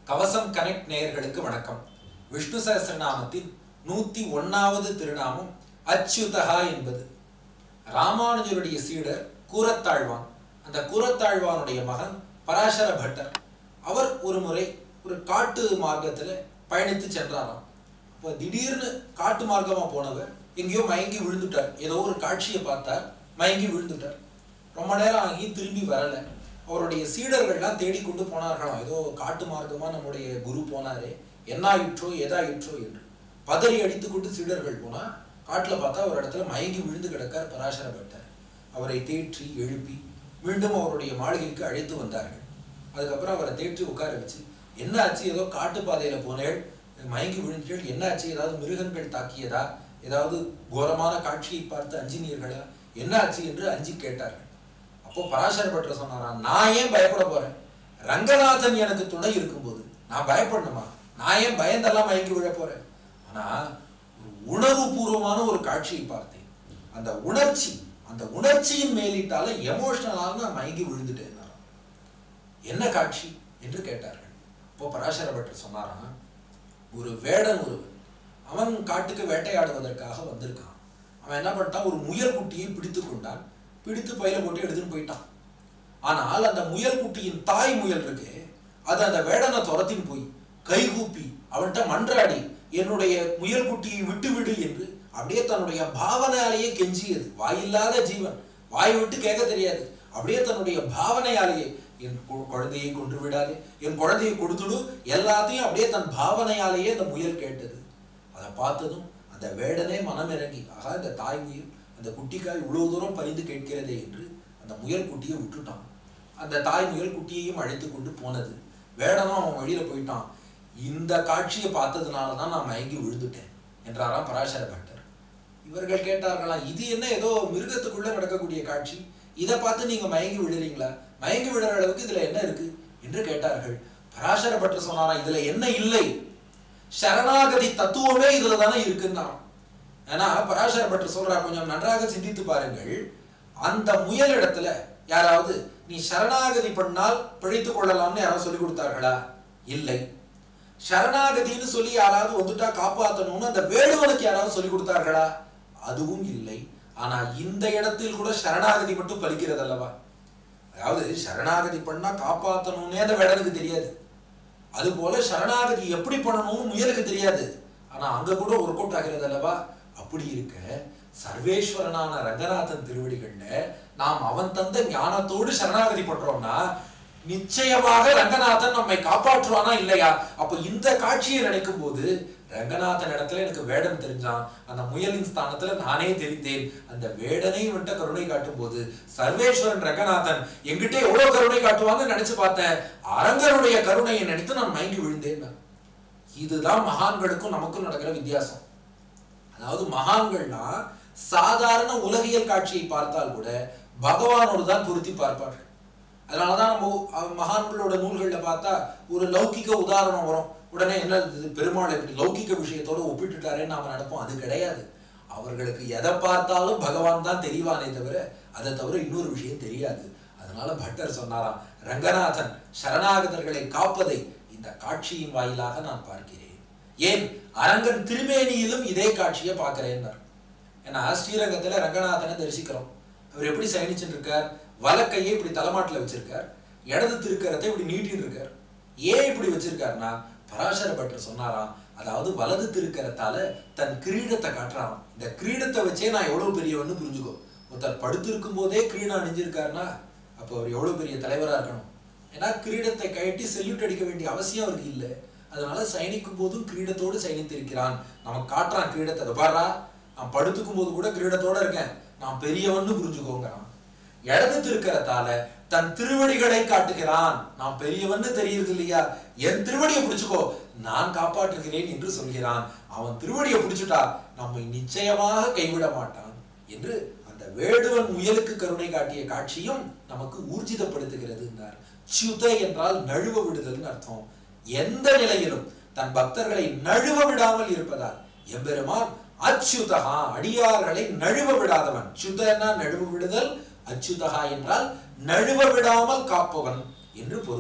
கவசம் கனெக்ட் நேயர்களுக்கு வணக்கம். விஷ்ணு சஹஸ்ரநாமத்தின் 101வது திருநாமம் அச்சுதஹா என்பது. ராமானுஜருடைய சீடர் கூரத்தாழ்வான். அந்த கூரத்தாழ்வானுடைய மகன் பராசர பட்டர். அவர் ஒரு முறை ஒரு காட்டு மார்க்கத்தில் பயணித்து சென்றாராம். இப்போ திடீர்னு காட்டு மார்க்கமாக போனவர் எங்கேயோ மயங்கி விழுந்துட்டார். ஏதோ ஒரு காட்சியை பார்த்தார், மயங்கி விழுந்துட்டார். ரொம்ப நேரம் ஆகி திரும்பி வரலை. அவருடைய சீடர்கள்லாம் தேடிக்கொண்டு போனார்களாம். ஏதோ காட்டு மார்க்கமாக நம்முடைய குரு போனாரே, என்ன ஆயிற்றோ ஏதாயிற்றோ என்று பதறி அடித்துக்கொண்டு சீடர்கள் போனால் காட்டில் பார்த்தா ஒரு இடத்துல மயங்கி விழுந்து கிடக்கார் பராசர பட்டர். அவரை தேற்றி எழுப்பி மீண்டும் அவருடைய மாளிகைக்கு அழைத்து வந்தார்கள். அதுக்கப்புறம் அவரை தேற்றி உட்கார வச்சு, என்ன ஆச்சு, ஏதோ காட்டு பாதையில் போனேள், மயங்கி விழுந்தீர்கள், என்ன ஆச்சு, ஏதாவது மிருகங்கள் தாக்கியதா, ஏதாவது கோரமான காட்சியை பார்த்து அஞ்சினீர்களா, என்ன ஆச்சு என்று அஞ்சி கேட்டார்கள். அப்போ பராசர பட்டர் சொன்னாராம், நான் ஏன் பயப்பட போறேன், ரங்கநாதன் எனக்கு துணை இருக்கும்போது நான் பயப்படணுமா, நான் ஏன் பயந்தெல்லாம் மயங்கி விழ போறேன். ஆனா ஒரு உணர்வு பூர்வமான ஒரு காட்சியை பார்த்தேன், அந்த உணர்ச்சியின் மேலிட்டால எமோஷனலாக நான் மயங்கி விழுந்துட்டேன். என்ன காட்சி என்று கேட்டார்கள். இப்போ பராசர பட்டர் சொன்னாராம், ஒரு வேடன் ஒருவன், அவன் காட்டுக்கு வேட்டையாடுவதற்காக வந்திருக்கான். அவன் என்ன பண்ணிட்டான், ஒரு முயல் குட்டியை பிடித்து கொண்டான். பிடித்து பையில போட்டு எடுத்துன்னு போயிட்டான். ஆனால் அந்த முயல் குட்டியின் தாய் முயல் இருக்கு, அது அந்த வேடனை துரத்தின்னு போய் கைகூப்பி அவன்கிட்ட மன்றாடி, என்னுடைய முயல் குட்டியை விட்டு விடு என்று அப்படியே தன்னுடைய பாவனையாலேயே கெஞ்சியது. வாயில்லாத ஜீவன், வாய் விட்டு கேட்க தெரியாது. அப்படியே தன்னுடைய பாவனையாலேயே, என் குழந்தையை கொன்று விடாதே, என் குழந்தையை கொடுத்துடு, எல்லாத்தையும் அப்படியே தன் பாவனையாலேயே அந்த முயல் கேட்டது. அதை பார்த்ததும் அந்த வேடனே மனமிறங்கி, ஆகா இந்த தாய் முயல் அந்த குட்டிக்காய் இவ்வளவு தூரம் பறிந்து கேட்கிறதே என்று அந்த முயல் குட்டியை விட்டுட்டான். அந்த தாய் முயல் குட்டியையும் அழைத்து கொண்டு போனது. வேடனும் அவன் வழியில போயிட்டான். இந்த காட்சியை பார்த்ததுனாலதான் நான் மயங்கி விழுந்துட்டேன் என்றாராம் பராசர பட்டர். இவர்கள் கேட்டார்களாம், இது என்ன ஏதோ மிருகத்துக்குள்ள நடக்கக்கூடிய காட்சி, இதை பார்த்து நீங்க மயங்கி விழுறீங்களா, மயங்கி விடுற அளவுக்கு இதுல என்ன இருக்கு என்று கேட்டார்கள். பராசர பட்டர் சொன்னாராம், இதுல என்ன இல்லை, சரணாகதி தத்துவமே இதுல தானே இருக்குன்னா. ஏன்னா பராசர பட்டர் சொல்றா, கொஞ்சம் நன்றாக சிந்தித்து பாருங்கள். அந்த முயல் இடத்துல யாராவது நீ சரணாகதி பண்ணால் பிழைத்துக் கொள்ளலாம்னு யாராவது சொல்லி கொடுத்தார்களா? இல்லை. சரணாகதின்னு சொல்லி யாராவது வந்துட்டா காப்பாற்றணும்னு அந்த வேடுவனுக்கு யாராவது சொல்லி கொடுத்தார்களா? அதுவும் இல்லை. ஆனா இந்த இடத்தில் கூட சரணாகதி மட்டும் பலிக்கிறது அல்லவா? அதாவது சரணாகதி பண்ணா காப்பாற்றணும்னே அந்த வேடனுக்கு தெரியாது. அது போல சரணாகதி எப்படி பண்ணணும்னு முயலுக்கு தெரியாது. ஆனா அங்க கூட ஒர்க் அவுட் ஆகிறது அல்லவா? அப்படி இருக்க சர்வேஸ்வரனான ரங்கநாதன் திருவடிகள்ல நாம் அவன் தந்த ஞானத்தோடு சரணாகதி பண்றோம்னா நிச்சயமாக ரங்கநாதன் நம்மை காப்பாற்றுவானா இல்லையா? அப்ப இந்த காட்சியை நினைக்கும் போது ரங்கநாதன் இடத்துல எனக்கு வேடன் தெரிஞ்சான், அந்த முயலின் ஸ்தானத்துல நானே தெரிந்தேன். அந்த வேடனை விட்ட கருணை காட்டும் போது சர்வேஸ்வரன் ரங்கநாதன் எங்கிட்ட எவ்வளவு கருணை காட்டுவாங்கன்னு நினைச்சு பார்த்தேன். அரங்கருடைய கருணையை நினைத்து நான் மயங்கி விழுந்தேன். இதுதான் மகான்களுக்கும் நமக்கும் நடக்கிற வித்தியாசம். அதாவது மகான்கள்னா சாதாரண உலகியல் காட்சியை பார்த்தால் கூட பகவானோடு தான் பொருத்தி பார்ப்பார்கள். அதனாலதான் நம்ம மகான்களோட நூல்கள்ல பார்த்தா ஒரு லௌகிக உதாரணம் வரும். உடனே என்ன, பெருமாள் எப்படி லௌகிக விஷயத்தோட ஒப்பிட்டுட்டாரேன்னு நாம நினைப்போம். அது கிடையாது. அவர்களுக்கு எதை பார்த்தாலும் பகவான் தான் தெரிவானே தவிர அதை தவிர இன்னொரு விஷயம் தெரியாது. அதனால பட்டர் சொன்னாராம், ரங்கநாதன் சரணாகதர்களை காப்பதை இந்த காட்சியின் வாயிலாக நான் பார்க்கிறேன். ஏன் அரங்கன் திருமேனியிலும் இதே காட்சியை பார்க்கிறேன். ஏன்னா ஸ்ரீரங்கத்துல ரங்கநாதனை தரிசிக்கிறோம். அவர் எப்படி சயனிச்சுட்டு இருக்கார், வலக்கையை இப்படி தலைமாட்டில் வச்சிருக்கார், இடது திருக்கரத்தை இப்படி நீட்டின்னு இருக்கார். ஏன் இப்படி வச்சிருக்காருன்னா பராசர பட்டர் சொன்னாராம், அதாவது வலது திருக்கரத்தால தன் கிரீடத்தை காட்டுறாராம். இந்த கிரீடத்தை வச்சே நான் எவ்வளவு பெரியவன்னு புரிஞ்சுக்கோ. ஒருத்தர் படுத்திருக்கும் போதே கிரீடம் அணிஞ்சிருக்காருன்னா அப்போ அவர் எவ்வளவு பெரிய தலைவரா இருக்கணும். ஏன்னா கிரீடத்தை கழட்டி செல்யூட் அடிக்க வேண்டிய அவசியம் அவருக்கு இல்லை. அதனால சயனிக்கும் போதும் கிரீடத்தோடு சயனித்திருக்கிறான். நமக்கு காட்டுறான் கிரீடத்தை, பாரா நான் படுத்துக்கும் போது கூட கிரீடத்தோட இருக்கேன், நான் பெரியவன்னு புரிஞ்சுக்கோங்கிறான். இடது திருக்கரத்தால தன் திருவடிகளை காட்டுகிறான். நான் பெரியவன்னு தெரியுது இல்லையா, என் திருவடியை பிடிச்சுக்கோ, நான் காப்பாற்றுகிறேன் என்று சொல்கிறான். அவன் திருவடியை பிடிச்சுட்டா நம்மை நிச்சயமாக கைவிட மாட்டான் என்று அந்த வேடுவன் முயலுக்கு கருணை காட்டிய காட்சியும் நமக்கு ஊர்ஜிதப்படுத்துகிறது. ச்யுத என்றால் நழுவ விடுதல் அர்த்தம். எந்த நிலையிலும் தன் பக்தர்களை நழுவ விடாமல் இருப்பதால் எம்பெருமான் அச்சுதஹா, அடியார்களை நழுவ விடாதவன். ச்சுதனா நழுவ விடுதல், அச்சுதஹா என்றால் நழுவ விடாமல் காப்பவன் என்று பொருள்.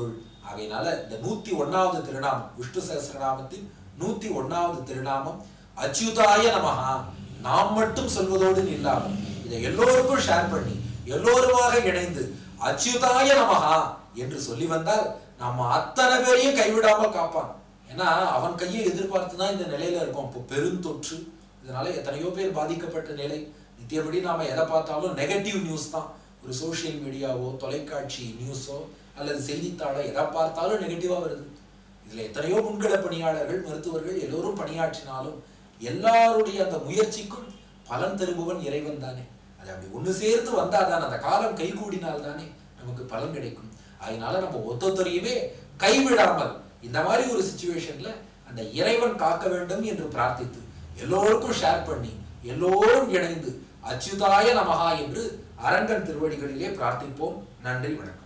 ஆகையினால இந்த 101வது திருநாமம், விஷ்ணு சஹஸ்ரநாமத்தின் 101வது திருநாமம் அச்சுதாய நமஹா. நாம் மட்டும் சொல்வதோடு இல்லாமல் இதை எல்லோருக்கும் ஷேர் பண்ணி எல்லோருமாக இணைந்து அச்சுதாய நமஹா என்று சொல்லி வந்தால் நம்ம அத்தனை பேரையும் கைவிடாமல் காப்பான். ஏன்னா அவன் கையை எதிர்பார்த்துதான் இந்த நிலையில இருக்கும். இப்போ பெருந்தொற்று, இதனால எத்தனையோ பேர் பாதிக்கப்பட்ட நிலை. நித்தியபடி நாம எதை பார்த்தாலும் நெகட்டிவ் நியூஸ் தான். ஒரு சோசியல் மீடியாவோ தொலைக்காட்சி நியூஸோ அல்லது செய்தித்தாளோ எதை பார்த்தாலும் நெகட்டிவா வருது. இதுல எத்தனையோ முன்கள பணியாளர்கள், மருத்துவர்கள் எல்லோரும் பணியாற்றினாலும் எல்லாருடைய அந்த முயற்சிக்கும் பலன் தருபவன் இறைவன் தானே. அது அப்படி ஒண்ணு சேர்ந்து வந்தாதான், அந்த காலம் கை கூடினால் தானே நமக்கு பலன் கிடைக்கும். அதனால நம்ம ஒத்தொத்தரையுமே கைவிடாமல் இந்த மாதிரி ஒரு சிச்சுவேஷன்ல அந்த இறைவன் காக்க வேண்டும் என்று பிரார்த்தித்து எல்லோருக்கும் ஷேர் பண்ணி எல்லோரும் இணைந்து அச்சுதாய நமஹா என்று அரங்கன் திருவடிகளிலே பிரார்த்திப்போம். நன்றி, வணக்கம்.